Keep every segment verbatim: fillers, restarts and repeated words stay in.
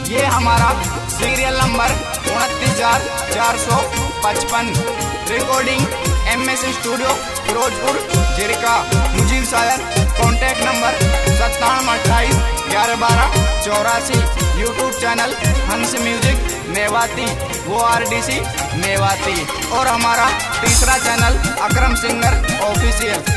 ये हमारा serial number उनतीस हजार चार सौ पचपन। Recording M S studio Firozpur Jhirka. Mujeeb शायर। कॉन्टैक्ट नंबर सत्तावन अट्ठाईस ग्यारह बारह चौरासी। YouTube channel Hans music Mewati वो आर डी सी मेवाती। और हमारा तीसरा चैनल अकरम सिंगर ऑफिशियल।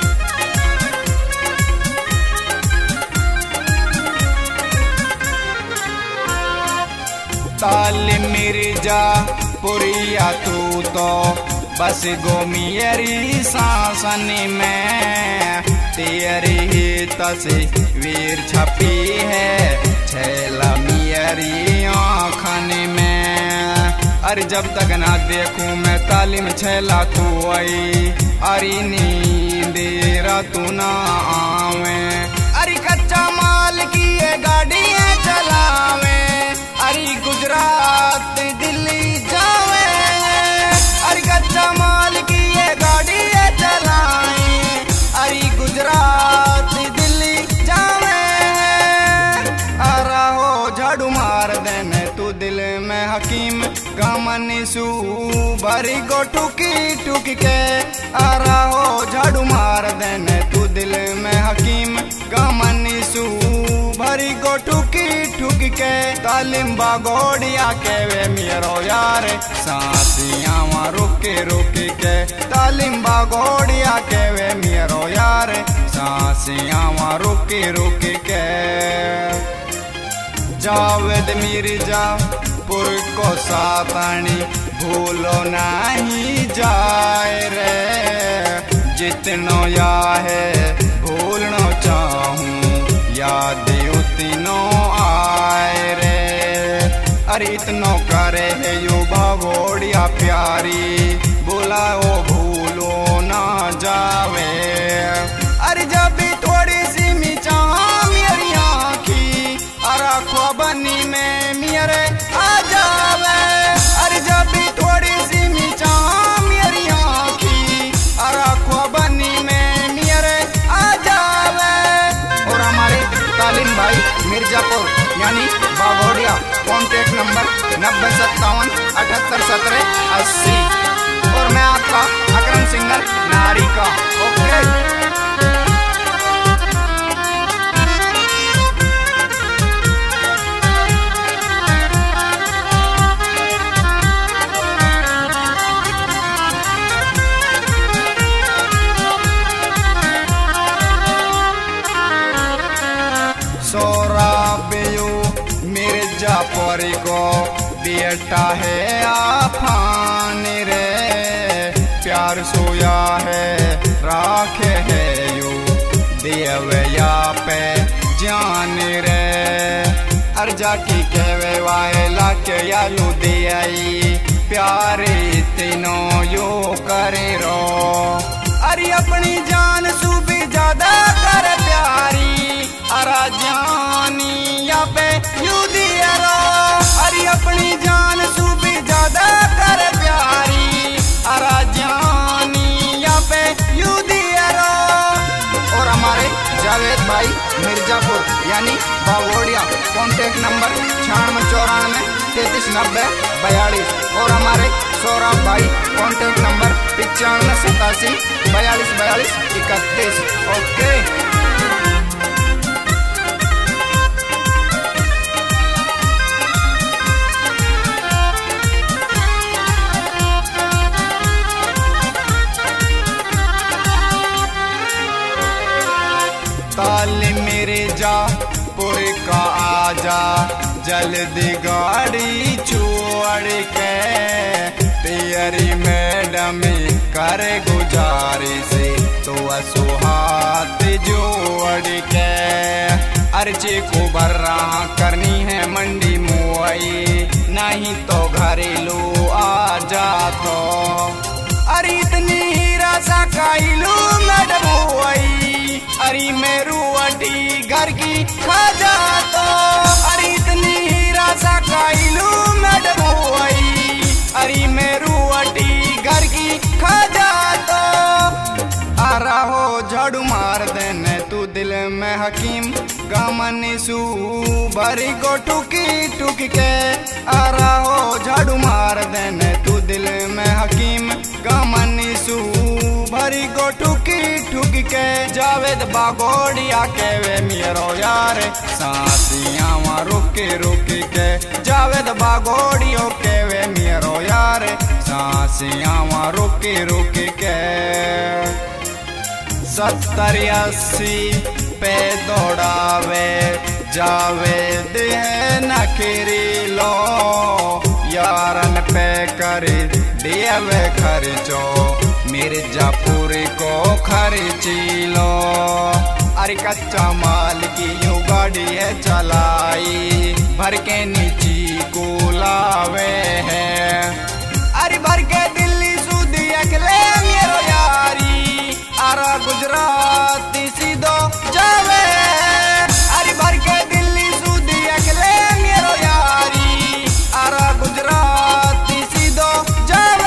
ताली मिर्जा पुरिया तू तो बस गोमियरी सांसन में, तेरी ही तस्वीर छपी है छैला मियरी आँखन में। अरे जब तक ना देखूं मैं तालीम छैला तू आई, अरे नींद तू ना आवे। अरे कच्चा माल की ये गाड़ियाँ चलावे, अरे गुजरात दिल्ली जावे। अरे कच्चा माल की ये गाड़ियाँ चलाए, अरे गुजरात दिल्ली जावे। अरे हो झाड़ू मार देने तू दिल में हकीम गमन सू भरी गो टुकी टुक के। अरे हो झाड़ू मार देने तू दिल में हकीम गमन सू भरी गो टुकी टुक के। तालिम बागोड़िया के वे मेरो यार सांसियां वहाँ रुके रुके के। तालिम बागोड़िया के वे मेरो यार सांसियां वहाँ रुके रुके के। जावेद मिर्जा पुर को सातानी भूलो नहीं जाए रे। जितनो या है भूलनो चाहूं याद उतनो आए रे। अरे इतनो करे है यू बागोड़िया प्यारी, बुलाओ भूलो ना जावे। अरे जब भी थोड़ी सी मिचा मेरी आँखी, अरे ख्वाबनी में मेरे आ जावे। अरे जब भी थोड़ी सी मिचा मेरी आँखी, अरे ख्वाबनी में मेरे आ जावे। और हमारे तालिम भाई मिर्जापुर यानी बागोड़िया। कॉन्टैक्ट नंबर नब्बे सत्तावन अठहत्तर सत्रह अस्सी। और मैं आपका अकरम सिंगर नारी का। ओके। सोराबियो मिर्जापुर को बेटा है आफान रे। प्यार सोया है राखे है यू देवया पे जान रे। अर्जा की कहवे वायला के यालू दे आई, प्यारे तीनों यो करे रो। अरे अपनी जान सूबी ज्यादा कर प्यारी, अरा जानी या पे यू दिया रो। अरे अपनी जान सूबी ज्यादा कर प्यारी, अरा जानी या पे यू दिया रो। और हमारे जावेद भाई मिर्जापुर यानी बागोड़िया। कॉन्टैक्ट नंबर छियानवे चौरानवे तैतीस नब्बे बयालीस। और हमारे सौरभ भाई कॉन्टैक्ट नंबर पचानवे सतासी बयालीस बयालीस इकतीस। ओके। ताली मिर्जा पुर का आजा जल्दी गाड़ी छोड़ के। तेरी मैडम करे गुजारिश तो सुहात जोड़ के। अर्जी को भर्रा करनी है मंडी मुआई, नहीं तो घरेलू आ जा तो। अरे इतनी हीरा सा काइलू मैडम हुई, अरे मेरू अटी घर की खा जा तो। अरे इतनी हीरा सा काइलू मैडम हुई, अरे मेरू अटी घर की खा जा तो। आ रहो झाड़ू मार देने तू दिल में हकीम गमनी सू भरी गो टुकी टुकी के आरा हो झाड़ू मार देने तू दिल में हकीम गमनी सू भरी गो टुकी टुकी के जावेद बागोड़िया के वे मेरो यार सांसियां वहाँ रुकी रुकी के जावेद बागोड़ियों के वे मेरो यार सांसियां वहाँ रुकी रुकी के सत्तर अस्सी पे दौड़ावे जावे देह नखरी लो यारन पे कर देवे खर्चो मिर्जापुर को खर्ची लो। अरे कच्चा माल की यूं गाड़ी है चलाई भर के नीची को लावे है अरे भर के दिल्ली सुधी अकले मेरो यारी आरा गुजराती सीधो जावे अरे भर के दिल्ली सुधी अकले मेरो यारी आरा गुजराती सीधो जावे।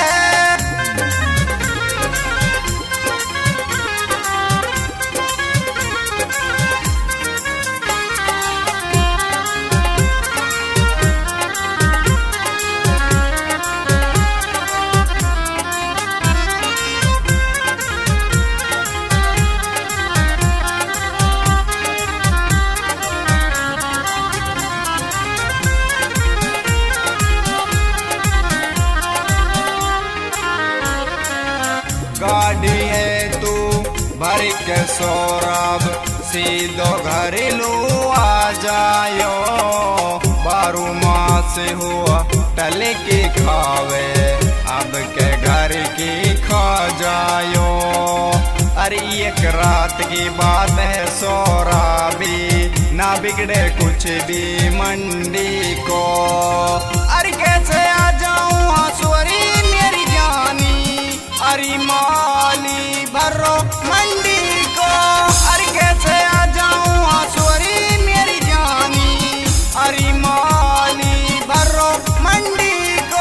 गाड़ी है तू भर के सौरभ सीधो घरेलू आ जायो बारू मास हुआ टले की खावे अब के घर की खा जायो। अरे एक रात की बात है सौरभी ना बिगड़े कुछ भी मंडी को अरे कैसे आ जाऊँ हंसुरी मेरी जानी अरे माली भरो मंडी को अरे कैसे आ जाऊँ हंसुरी मेरी जानी अरे माली भरो मंडी को।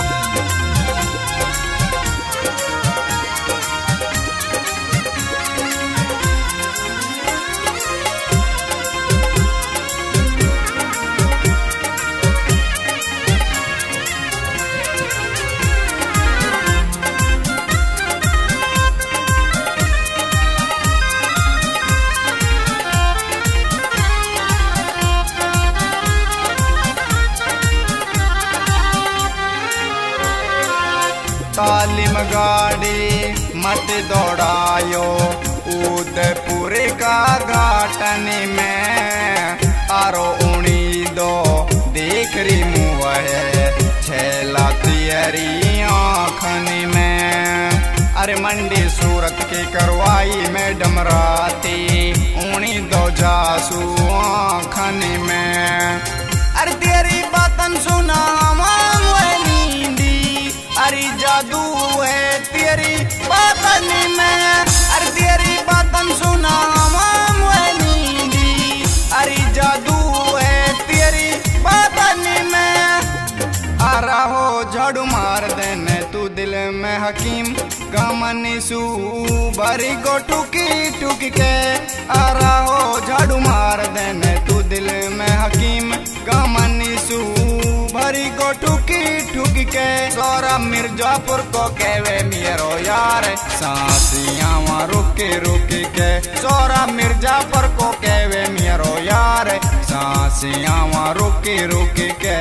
तालिम गाड़ी मत दौड़ायो उदयपुर का घाटन में आरो उड़ी दो देख रही मुँह छेला तियरी आँखन में अरे मंडी सूरत की करवाई में डमराती उड़ी दो जासू आँखन में अरे तेरी बातन सुना अरे जादू है तेरी बातन में अरे तेरी बातन सुना नींदी अरे जादू है तेरी बातन में आरा हो झाड़ू मार देने तू दिल में हकीम गमनी सू भरी गो टुकी टुकी के आरा हो झाड़ू मार देने तू दिल में हकीम गमनी सू भरी गो टुकी टुकी के सौरभ मिर्जापुर को कहवे मेरो यार सांसियां वहाँ रुकी रुकी के सौरभ मिर्जापुर को कहवे मेरो यार सांसियां वहाँ रुकी रुकी के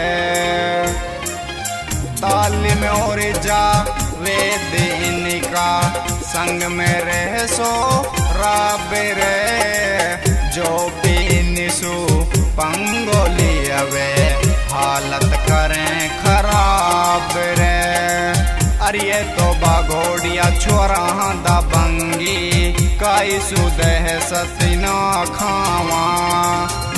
तालिम और जा वेद इनका संग में रह सो राबे रे जो पीनिसु पंगोली अवे हालत करें खराब रे अरे ये तो बागोड़िया छोरा दबंगी काई सुदह सतना खावा